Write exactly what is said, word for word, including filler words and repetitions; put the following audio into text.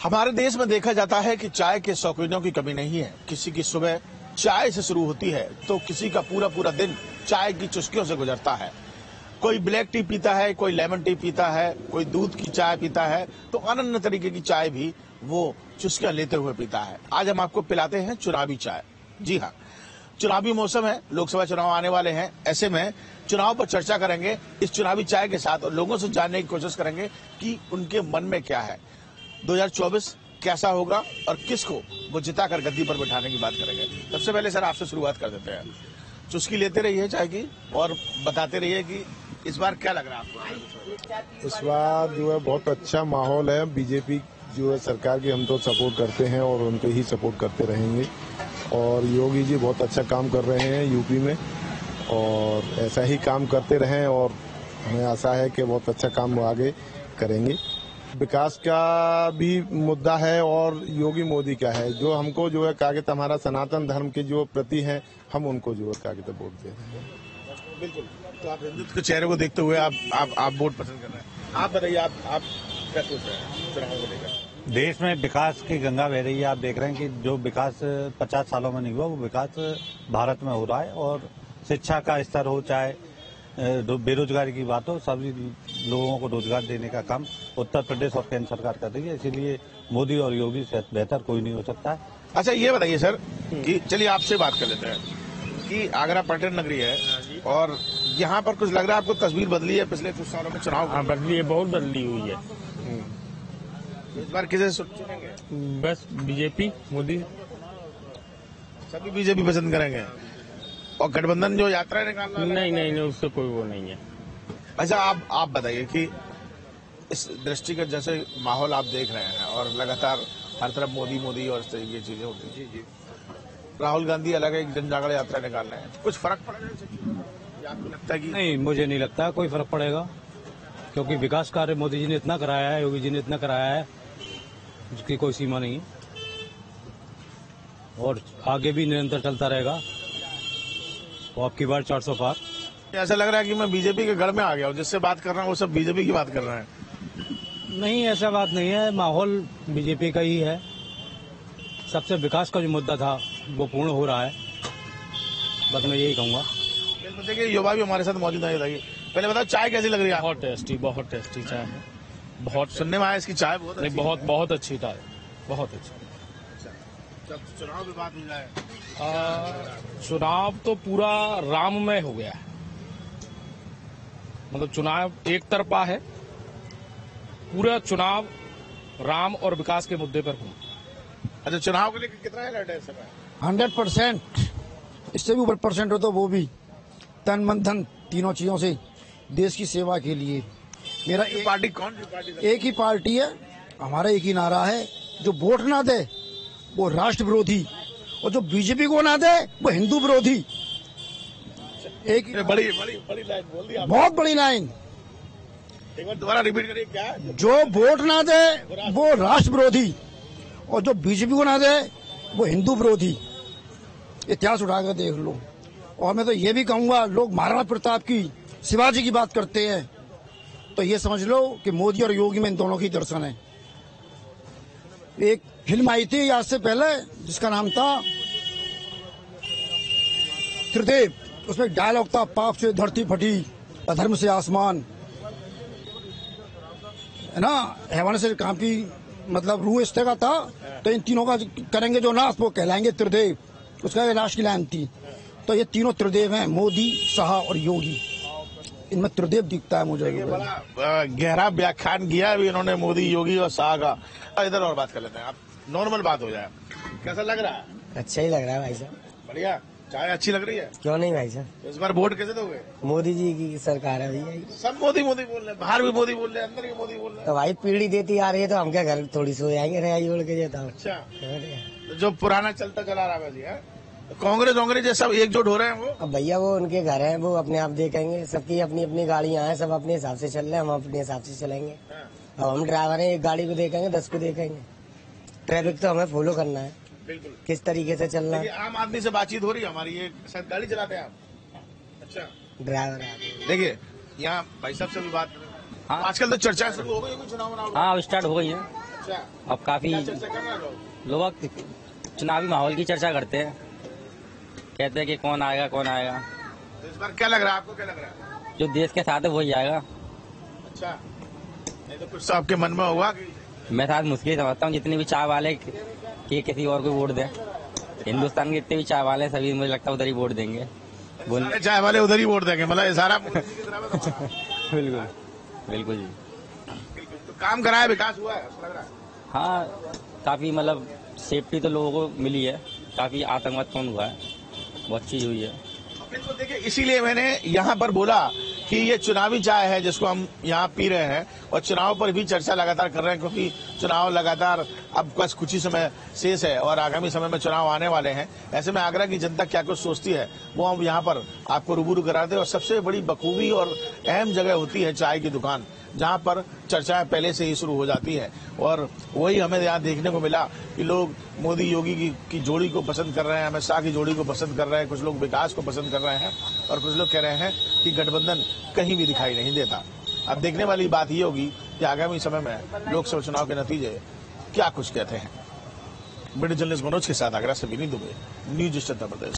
हमारे देश में देखा जाता है कि चाय के शौकीनों की कमी नहीं है। किसी की सुबह चाय से शुरू होती है तो किसी का पूरा पूरा दिन चाय की चुस्कियों से गुजरता है। कोई ब्लैक टी पीता है, कोई लेमन टी पीता है, कोई दूध की चाय पीता है, तो अनन्य तरीके की चाय भी वो चुस्कियां लेते हुए पीता है। आज हम आपको पिलाते हैं चुनावी चाय। जी हाँ, चुनावी मौसम है, लोकसभा चुनाव आने वाले हैं। ऐसे में चुनाव पर चर्चा करेंगे इस चुनावी चाय के साथ और लोगों से जानने की कोशिश करेंगे कि उनके मन में क्या है। दो हज़ार चौबीस कैसा होगा और किसको वो जिताकर गद्दी पर बैठाने की बात करेंगे। सबसे पहले सर आपसे शुरुआत कर देते हैं। चुस्की लेते रहिए चाय की और बताते रहिए कि इस बार क्या लग रहा है आपको। इस बार जो है बहुत अच्छा माहौल है। बीजेपी जो है सरकार की हम तो सपोर्ट करते हैं और उनको ही सपोर्ट करते रहेंगे। और योगी जी बहुत अच्छा काम कर रहे हैं यूपी में और ऐसा ही काम करते रहें और हमें आशा है कि बहुत अच्छा काम वो आगे करेंगे। विकास का भी मुद्दा है और योगी मोदी का है। जो हमको जो है कागज हमारा सनातन धर्म के जो प्रति हैं हम उनको जो है कागज वोट दे रहे हैं। बिल्कुल, तो आप हिंदुत्व के चेहरे को देखते हुए आप आप आप वोट पसंद कर रहे हैं। आप बताइए, आप आप क्या सोच रहे हैं चुनाव को लेकर। देश में विकास की गंगा बह रही है। आप देख रहे हैं कि जो विकास पचास सालों में नहीं हुआ वो विकास भारत में हो रहा है। और शिक्षा का स्तर हो, चाहे बेरोजगारी की बात हो, सभी लोगों को रोजगार देने का काम उत्तर प्रदेश और केंद्र सरकार कर रही है। इसीलिए मोदी और योगी से बेहतर कोई नहीं हो सकता है। अच्छा ये बताइए सर कि चलिए आपसे बात कर लेते हैं कि आगरा पर्यटन नगरी है और यहाँ पर कुछ लग रहा है आपको तस्वीर बदली है पिछले कुछ सालों में चुनाव। हाँ, बदली है, बहुत बदली हुई है। इस बार किसे चुनेंगे? बस बीजेपी, मोदी। सभी बीजेपी पसंद करेंगे और गठबंधन जो यात्रा निकालना नहीं नहीं नहीं उससे कोई वो नहीं है। अच्छा आप आप बताइए कि इस दृष्टिगत जैसे माहौल आप देख रहे हैं और लगातार हर तरफ मोदी मोदी और इस तरीके की चीजें होती हैं। जी जी राहुल गांधी अलग एक जन जागरण यात्रा निकाल रहे हैं, कुछ फर्क पड़ेगा इससे? आपको लगता है कि नहीं, मुझे नहीं लगता कोई फर्क पड़ेगा, क्योंकि विकास कार्य मोदी जी ने इतना कराया है, योगी जी ने इतना कराया है, जिसकी कोई सीमा नहीं है और आगे भी निरंतर चलता रहेगा। वो आपकी बार चार सौ पार। ऐसा लग रहा है कि मैं बीजेपी के गढ़ में आ गया हूँ, जिससे बात कर रहा हूँ वो सब बीजेपी की बात कर रहे हैं। नहीं, ऐसा बात नहीं है, माहौल बीजेपी का ही है। सबसे विकास का जो मुद्दा था वो पूर्ण हो रहा है, बस मैं यही कहूँगा। देखिए युवा भी हमारे साथ मौजूद है। बताइए पहले बताओ चाय कैसी लग रही है? बहुत टेस्टी, बहुत टेस्टी चाय है। बहुत सुनने में आया इसकी चाय बहुत नहीं, बहुत बहुत अच्छी चाय, बहुत अच्छी। जब चुनाव की बात हो जाए, चुनाव तो पूरा राममय हो गया है। मतलब चुनाव एक तरफा है, पूरा चुनाव राम और विकास के मुद्दे पर हुआ। अच्छा चुनाव को लेकर कितना अलर्ट है इस समय? हंड्रेड परसेंट, इससे भी ऊपर परसेंट हो तो वो भी तन मन धन तीनों चीजों से देश की सेवा के लिए। मेरा एक पार्टी कौन सी पार्टी? एक ही पार्टी है, हमारा एक ही नारा है, जो वोट ना दे वो राष्ट्र विरोधी और जो बीजेपी को ना दे वो हिंदू विरोधी। एक बड़ी बड़ी बड़ी लाइन बोल दी आपने। बहुत बड़ी लाइन, एक बार दोबारा रिपीट करिए। क्या? जो वोट ना दे वो राष्ट्र विरोधी और जो बीजेपी को ना दे वो हिंदू विरोधी। इतिहास उठाकर देख लो। और मैं तो ये भी कहूंगा, लोग महाराणा प्रताप की, शिवाजी की बात करते हैं, तो ये समझ लो कि मोदी और योगी में इन दोनों की दर्शन है। एक फिल्म आई थी आज से पहले जिसका नाम था त्रिदेव, उसमें डायलॉग था, पाप से धरती फटी, अधर्म से आसमान, है ना, हैवान से कांपी, मतलब रूह इस तरह का था। तो इन तीनों का करेंगे जो नाश वो कहलाएंगे त्रिदेव, उसका लास्ट की लाइन थी। तो ये तीनों त्रिदेव हैं, मोदी, शाह और योगी, इनमें त्रिदेव दिखता है मुझे। बड़ा गहरा व्याख्यान किया अभी इन्होंने मोदी, योगी और शाह का। इधर और बात कर लेते हैं, आप नॉर्मल बात हो जाए। कैसा लग रहा है? अच्छा ही लग रहा है भाई साहब। बढ़िया, चाय अच्छी लग रही है। क्यों नहीं भाई साहब? इस बार वोट कैसे दोगे? मोदी जी की सरकार है भैया। सब मोदी मोदी बोल रहे हैं, बाहर भी मोदी बोल रहे हैं, अंदर भी मोदी बोल रहे हैं। तो भाई पीढ़ी देती आ रही है तो हम क्या घर थोड़ी सो जाएंगे रहा जोड़ के देता हूँ। अच्छा, तो जो पुराना चलता चला रहा है जी, है? कांग्रेस कांग्रेस ये सब एकजुट हो रहे हैं वो। अब भैया वो उनके घर हैं, वो अपने आप देखेंगे, सबकी अपनी अपनी गाड़ियाँ हैं, सब अपने हिसाब से चल रहे हैं, हम अपने हिसाब से चलेंगे। अब हम ड्राइवर हैं, एक गाड़ी को देखेंगे, दस को देखेंगे। ट्रैफिक तो हमें फॉलो करना है, बिल्कुल किस तरीके से चलना है। आम आदमी से बातचीत हो रही है हमारी, ये शायद गाड़ी चलाते हैं आप? अच्छा, ड्राइवर है। देखिए यहाँ भाई साहब से भी बात। हाँ, आजकल तो चर्चा शुरू हो गई चुनाव। हाँ स्टार्ट हो गई है। अच्छा, अब काफी क्या चर्चा कर रहे हैं लोग? लोग चुनावी माहौल की चर्चा करते हैं, कहते हैं कि कौन आएगा कौन आएगा। तो इस बार क्या लग रहा है आपको, क्या लग रहा है? जो देश के साथ है वही आएगा। अच्छा, नहीं तो कुछ तो आपके मन में होगा कि मैं साथ मुश्किल समझता हूँ जितने भी चाय वाले कि किसी और को वोट दें। हिंदुस्तान के जितने भी चाय वाले सभी मुझे लगता है उधर ही वोट देंगे। बोल सारे चाय वाले उधर ही वोट देंगे, मतलब ये सारा मोदी जी की तरफ है तो- बिल्कुल बिल्कुल जी। तो काम करा है, विकास हुआ है, ऐसा लग रहा है। हाँ, काफी मतलब सेफ्टी तो लोगों को मिली है, काफी आतंकवाद कम हुआ है, बहुत चीज हुई है। बिल्कुल, देखिए इसीलिए मैंने यहाँ पर बोला कि ये चुनावी चाय है जिसको हम यहाँ पी रहे हैं और चुनाव पर भी चर्चा लगातार कर रहे हैं, क्योंकि चुनाव लगातार अब बस कुछ ही समय शेष है और आगामी समय में चुनाव आने वाले हैं। ऐसे में आगरा की जनता क्या कुछ सोचती है वो हम यहाँ पर आपको रूबरू कराते हैं। और सबसे बड़ी बखूबी और अहम जगह होती है चाय की दुकान, जहाँ पर चर्चाएं पहले से ही शुरू हो जाती है। और वही हमें यहाँ देखने को मिला कि लोग मोदी योगी की, की जोड़ी को पसंद कर रहे हैं, अमित शाह की जोड़ी को पसंद कर रहे हैं, कुछ लोग विकास को पसंद कर रहे हैं और कुछ लोग कह रहे हैं कि गठबंधन कहीं भी दिखाई नहीं देता। अब देखने वाली बात ये होगी कि आगामी समय में लोकसभा चुनाव के नतीजे क्या कुछ कहते हैं। वीडियो जर्नलिस्ट मनोज के साथ आगरा से विनीत दुबे, न्यूज जनता प्रदेश।